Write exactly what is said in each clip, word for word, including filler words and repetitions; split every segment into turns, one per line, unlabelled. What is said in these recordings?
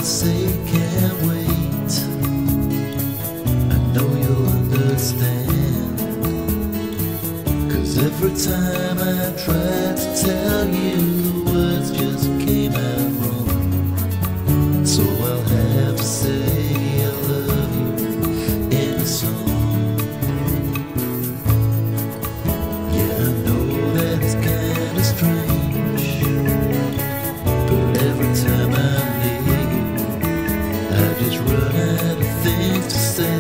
say can't wait. I know you'll understand, 'cause every time I try to tell you, the words just came out wrong. So I'll have to say I love you in a song. Yeah, I know that it's kinda strange, but every time I'm near you, I just run out of things to say.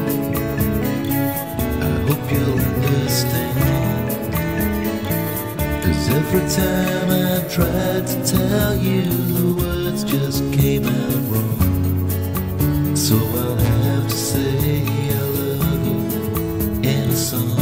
I hope you'll understand, 'cause every time I tried to tell you, the words just came out wrong. So I'll have to say I love you in a song.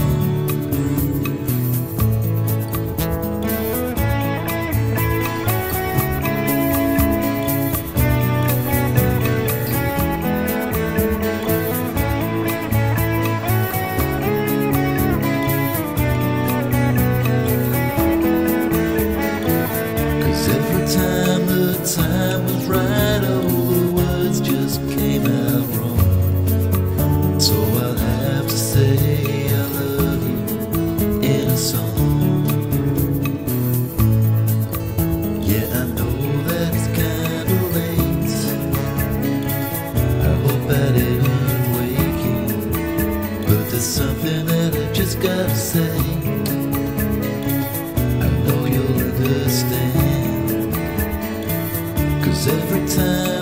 Every time the time was right, oh, the words just came out wrong. So I'll have to say I love you in a song. Yeah, I know that it's kinda late. I hope I didn't wake you, but there's something that I just gotta say. I know you'll understand, 'cause every time